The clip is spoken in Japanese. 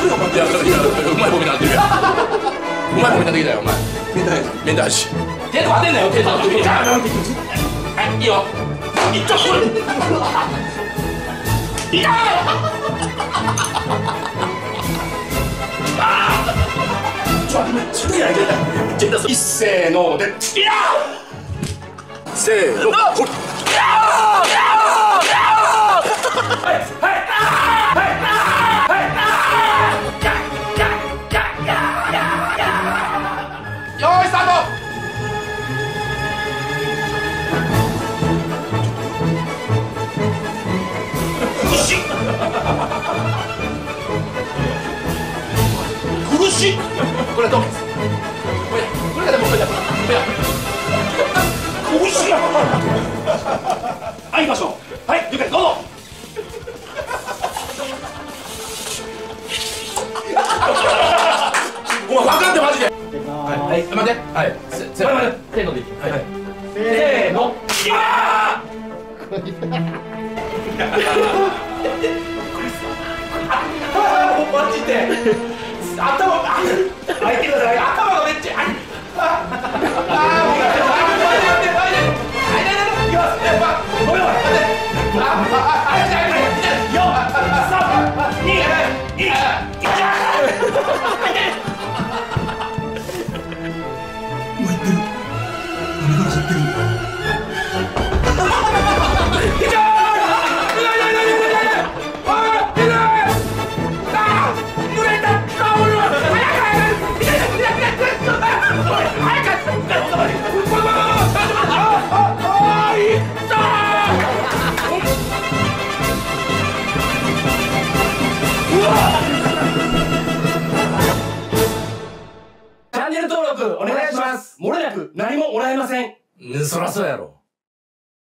よお前。いや、うまいボケなってるやん。うまいボケなってきたよお前。メンタ足。手と当てんなよ手と。じゃあはいいいよ。いっちゃこれ。いや。いっせーので。いや。せーの。苦しい。これどうです。これがでもこれだ。苦しい。はい、行きましょう。はい、ゆかりどうぞ。お前分かってマジで。はい、待って。はい。せーのでいい。はい。せーの。ああ。マジで。頭開いてください。頭がめっちゃ。チャンネル登録お願いします。もれなく何ももらえません。そらそうやろ。